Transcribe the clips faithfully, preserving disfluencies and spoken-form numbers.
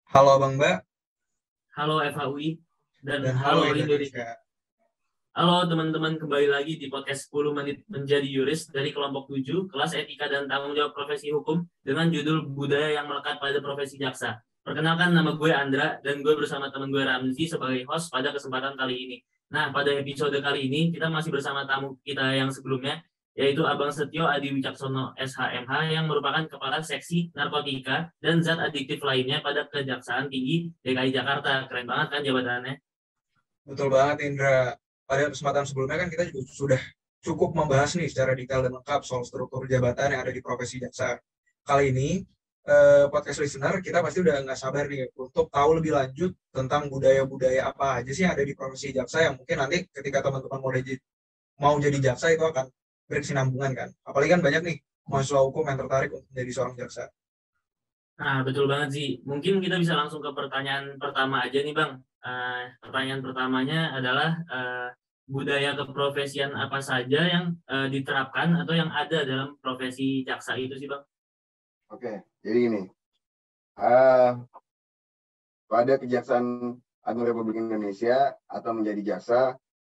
Halo Bang Mbak, Halo F H U I dan dan halo halo Indonesia. Indonesia. Halo teman-teman, kembali lagi di podcast sepuluh menit menjadi yuris dari kelompok tujuh kelas etika dan tanggung jawab profesi hukum dengan judul budaya yang melekat pada profesi jaksa. Perkenalkan, nama gue Andra dan gue bersama teman gue Ramzi sebagai host pada kesempatan kali ini. Nah, pada episode kali ini kita masih bersama tamu kita yang sebelumnya, yaitu Abang Setio Adi Wicaksono S H M H yang merupakan Kepala Seksi Narkotika dan Zat Adiktif lainnya pada Kejaksaan Tinggi D K I Jakarta. Keren banget kan jabatannya? Betul banget Indra. Pada kesempatan sebelumnya kan kita juga sudah cukup membahas nih secara detail dan lengkap soal struktur jabatan yang ada di profesi jaksa. Kali ini eh, podcast listener kita pasti udah nggak sabar nih untuk tahu lebih lanjut tentang budaya-budaya apa aja sih yang ada di profesi jaksa yang mungkin nanti ketika teman-teman mau jadi, mau jadi jaksa itu akan berkesinambungan kan. Apalagi kan banyak nih mahasiswa hukum yang tertarik untuk menjadi seorang jaksa. Nah, betul banget sih. Mungkin kita bisa langsung ke pertanyaan pertama aja nih, Bang. Eh, pertanyaan pertamanya adalah eh, budaya keprofesian apa saja yang eh, diterapkan atau yang ada dalam profesi jaksa itu sih, Bang? Oke, jadi ini uh, pada Kejaksaan Agung Republik Indonesia atau menjadi jaksa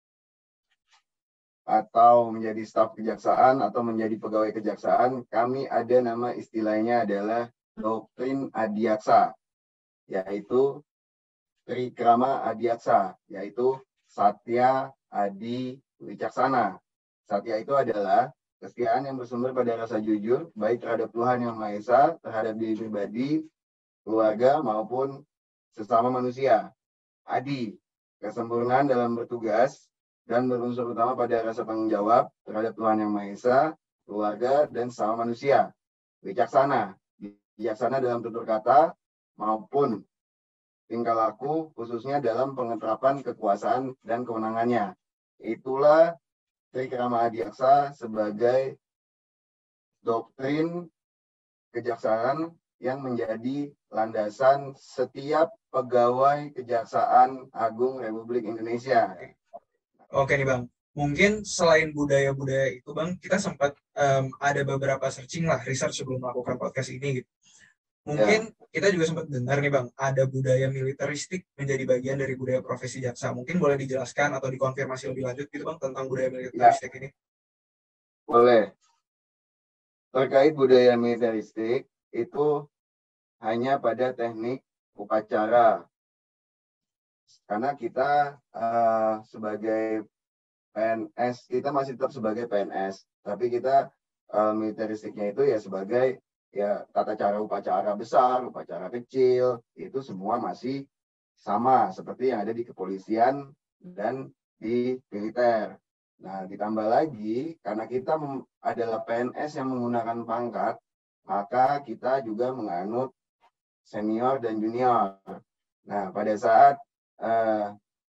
atau menjadi staf kejaksaan atau menjadi pegawai kejaksaan, kami ada nama istilahnya adalah doktrin adiaksa, yaitu trikrama adiaksa, yaitu Satya Adi Wicaksana. Satya itu adalah kesetiaan yang bersumber pada rasa jujur, baik terhadap Tuhan Yang Maha Esa, terhadap diri pribadi, keluarga, maupun sesama manusia. Adi, kesempurnaan dalam bertugas dan berunsur utama pada rasa tanggung jawab terhadap Tuhan Yang Maha Esa, keluarga, dan sesama manusia. Wicaksana, bijaksana dalam tutur kata maupun tingkah laku, khususnya dalam pengeterapan kekuasaan dan kewenangannya. Itulah Trikrama Adiaksa sebagai doktrin kejaksaan yang menjadi landasan setiap pegawai Kejaksaan Agung Republik Indonesia. Oke nih Bang, mungkin selain budaya-budaya itu Bang, kita sempat em, ada beberapa searching lah, research sebelum melakukan podcast ini gitu. Ya, Mungkin kita juga sempat dengar nih Bang, ada budaya militeristik menjadi bagian dari budaya profesi jaksa. Mungkin boleh dijelaskan atau dikonfirmasi lebih lanjut gitu Bang tentang budaya ya, militeristik ini. boleh. Terkait budaya militeristik, itu hanya pada teknik upacara. Karena kita uh, sebagai P N S, kita masih tetap sebagai P N S. Tapi kita uh, militeristiknya itu ya sebagai ya tata cara upacara besar, upacara kecil, itu semua masih sama seperti yang ada di kepolisian dan di militer. Nah, ditambah lagi, karena kita adalah P N S yang menggunakan pangkat, maka kita juga menganut senior dan junior. Nah, pada saat uh,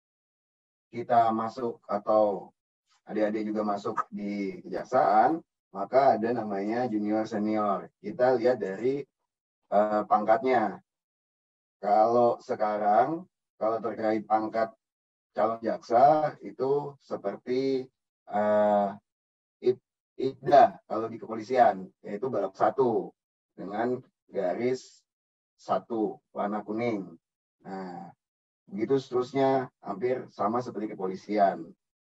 kita masuk atau adik-adik juga masuk di kejaksaan, maka ada namanya junior senior. Kita lihat dari uh, pangkatnya. Kalau sekarang, kalau terkait pangkat calon jaksa itu seperti uh, IPDA kalau di kepolisian, yaitu balap satu dengan garis satu warna kuning. Nah, begitu seterusnya hampir sama seperti kepolisian.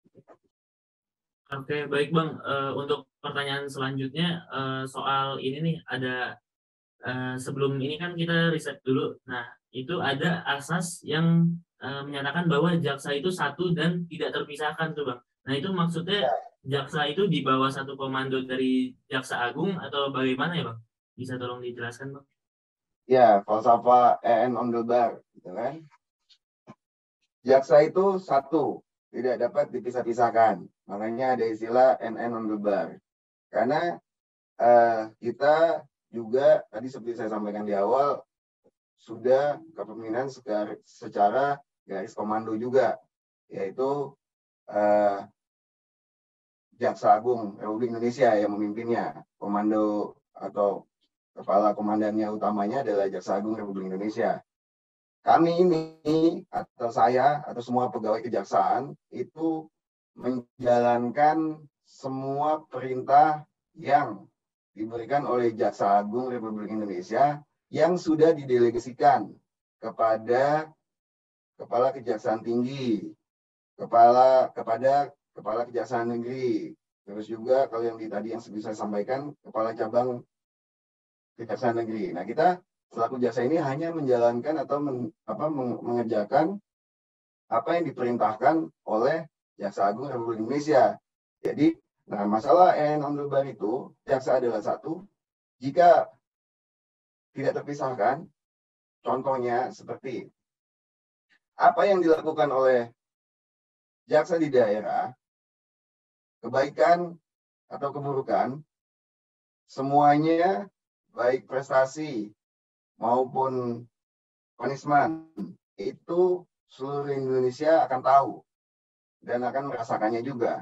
Oke, baik Bang. Eh, untuk pertanyaan selanjutnya eh, soal ini nih, ada eh, sebelum ini kan kita riset dulu. Nah, itu ada asas yang eh, menyatakan bahwa jaksa itu satu dan tidak terpisahkan tuh Bang. Nah, itu maksudnya jaksa itu di bawah satu komando dari Jaksa Agung atau bagaimana ya Bang? Bisa tolong dijelaskan Bang? Ya, falsafah E N Ondelbar, gitu kan. Jaksa itu satu, tidak dapat dipisah-pisahkan. Makanya ada istilah N N Ondelbar. Karena eh, kita juga tadi seperti saya sampaikan di awal sudah kepemimpinan secara garis komando juga, yaitu eh, Jaksa Agung Republik Indonesia yang memimpinnya. Komando atau kepala komandannya utamanya adalah Jaksa Agung Republik Indonesia. Kami ini atau saya atau semua pegawai kejaksaan itu menjalankan semua perintah yang diberikan oleh Jaksa Agung Republik Indonesia yang sudah didelegasikan kepada Kepala Kejaksaan Tinggi, kepala kepada Kepala Kejaksaan Negeri, terus juga kalau yang di tadi yang bisa saya sampaikan, Kepala Cabang Kejaksaan Negeri. Nah, kita selaku jaksa ini hanya menjalankan atau men, apa, mengerjakan apa yang diperintahkan oleh Jaksa Agung Republik Indonesia. Jadi, nah masalah A N on the bar itu, jaksa adalah satu. Jika tidak terpisahkan, contohnya seperti apa yang dilakukan oleh jaksa di daerah, kebaikan atau keburukan, semuanya baik prestasi maupun punishment itu seluruh Indonesia akan tahu dan akan merasakannya juga.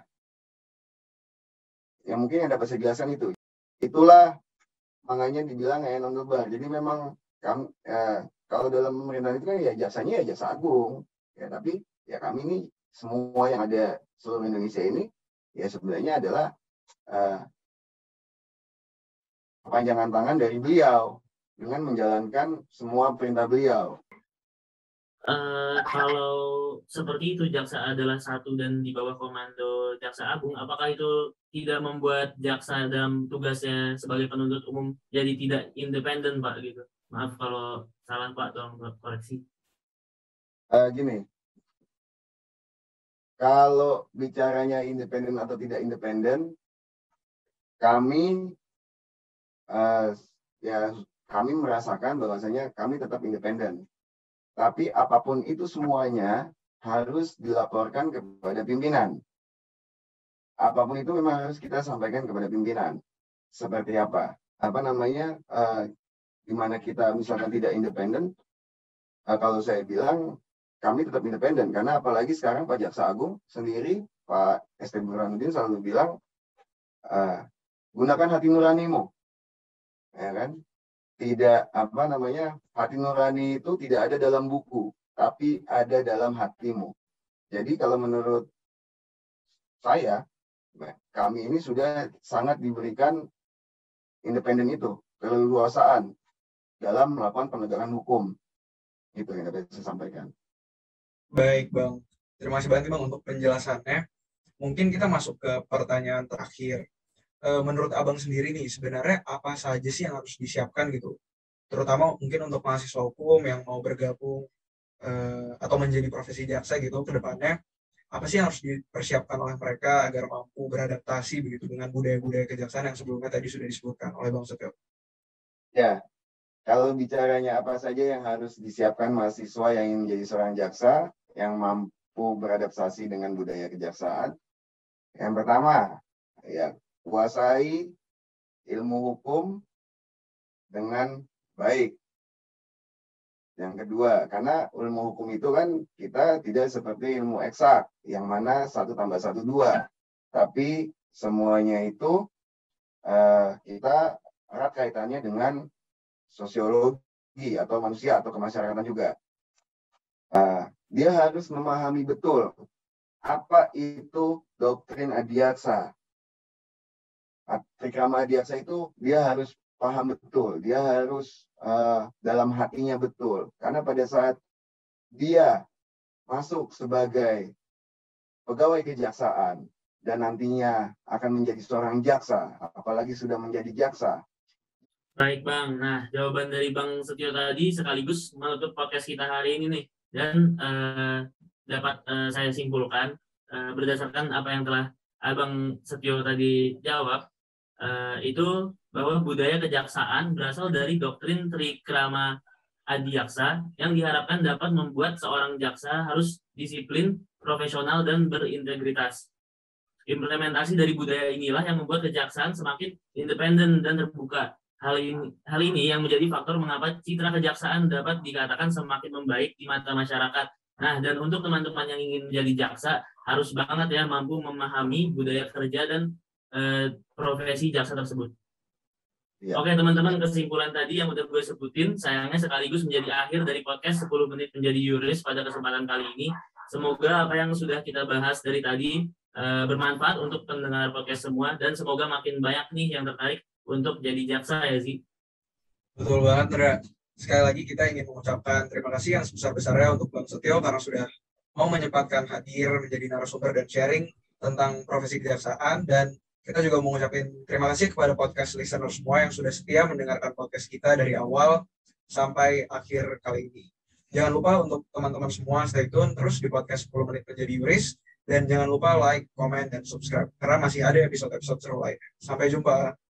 Ya mungkin yang dapat saya jelaskan itu. Itulah makanya dibilang A N on the bar. Jadi memang kami, eh, kalau dalam pemerintahan itu kan ya jasanya ya Jaksa Agung. Ya, tapi ya kami ini semua yang ada seluruh Indonesia ini ya sebenarnya adalah eh, kepanjangan tangan dari beliau dengan menjalankan semua perintah beliau. Uh, kalau seperti itu jaksa adalah satu dan di bawah komando Jaksa Agung, apakah itu tidak membuat jaksa dalam tugasnya sebagai penuntut umum jadi tidak independen, Pak? Gitu. Maaf kalau salah, Pak, tolong koreksi. Uh, gini, kalau bicaranya independen atau tidak independen, kami uh, ya kami merasakan bahwasanya kami tetap independen. Tapi apapun itu semuanya harus dilaporkan kepada pimpinan. Apapun itu memang harus kita sampaikan kepada pimpinan. Seperti apa? Apa namanya? Uh, di mana kita misalkan tidak independen, uh, kalau saya bilang kami tetap independen. Karena apalagi sekarang Pak Jaksa Agung sendiri, Pak S T Burhanuddin selalu bilang, uh, gunakan hati nuranimu. Ya kan? Tidak apa namanya hati nurani itu tidak ada dalam buku, tapi ada dalam hatimu. Jadi kalau menurut saya, kami ini sudah sangat diberikan independen itu, keleluasaan dalam melakukan penegakan hukum. Itu yang dapat saya sampaikan. Baik, Bang. Terima kasih banyak, Bang, untuk penjelasannya. Mungkin kita masuk ke pertanyaan terakhir. Menurut Abang sendiri nih, sebenarnya apa saja sih yang harus disiapkan gitu? Terutama mungkin untuk mahasiswa hukum yang mau bergabung eh, atau menjadi profesi jaksa gitu ke depannya, apa sih yang harus dipersiapkan oleh mereka agar mampu beradaptasi begitu dengan budaya-budaya kejaksaan yang sebelumnya tadi sudah disebutkan oleh Bang Setio? Ya, kalau bicaranya apa saja yang harus disiapkan mahasiswa yang ingin menjadi seorang jaksa yang mampu beradaptasi dengan budaya kejaksaan, yang pertama, ya kuasai ilmu hukum dengan baik. Yang kedua, karena ilmu hukum itu kan kita tidak seperti ilmu eksak, yang mana satu tambah satu dua. Tapi semuanya itu uh, kita erat kaitannya dengan sosiologi atau manusia atau kemasyarakatan juga. Uh, dia harus memahami betul apa itu doktrin adiaksa. Trikrama adiaksa itu dia harus paham betul, dia harus uh, dalam hatinya betul. Karena pada saat dia masuk sebagai pegawai kejaksaan dan nantinya akan menjadi seorang jaksa, apalagi sudah menjadi jaksa. Baik, Bang. Nah, jawaban dari Bang Setio tadi sekaligus menutup podcast kita hari ini nih. Dan uh, dapat uh, saya simpulkan uh, berdasarkan apa yang telah Abang Setio tadi jawab, Uh, itu bahwa budaya kejaksaan berasal dari doktrin Trikrama Adiaksa yang diharapkan dapat membuat seorang jaksa harus disiplin, profesional, dan berintegritas. Implementasi dari budaya inilah yang membuat kejaksaan semakin independen dan terbuka. Hal ini, hal ini yang menjadi faktor mengapa citra kejaksaan dapat dikatakan semakin membaik di mata masyarakat. Nah, dan untuk teman-teman yang ingin menjadi jaksa, harus banget ya mampu memahami budaya kerja dan Eh, profesi jaksa tersebut. Ya. Oke teman-teman, kesimpulan tadi yang udah gue sebutin sayangnya sekaligus menjadi akhir dari podcast sepuluh menit menjadi yuris pada kesempatan kali ini. Semoga apa yang sudah kita bahas dari tadi eh, bermanfaat untuk pendengar podcast semua dan semoga makin banyak nih yang tertarik untuk jadi jaksa ya sih. Betul banget, Ra. sekali lagi kita ingin mengucapkan terima kasih yang sebesar-besarnya untuk Bang Setio karena sudah mau menyempatkan hadir menjadi narasumber dan sharing tentang profesi kejaksaan, dan kita juga mau ngucapin terima kasih kepada podcast listener semua yang sudah setia mendengarkan podcast kita dari awal sampai akhir kali ini. Jangan lupa untuk teman-teman semua stay tune terus di podcast sepuluh menit menjadi yuris, dan jangan lupa like, komen, dan subscribe karena masih ada episode-episode seru lainnya. Sampai jumpa.